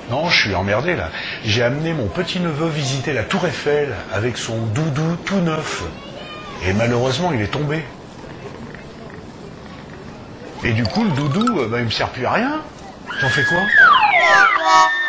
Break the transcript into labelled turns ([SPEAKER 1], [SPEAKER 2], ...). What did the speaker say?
[SPEAKER 1] Non, je suis emmerdé là. J'ai amené mon petit-neveu visiter la Tour Eiffel avec son doudou tout neuf. Et malheureusement, il est tombé. Et du coup, le doudou, il me sert plus à rien. J'en fais quoi ?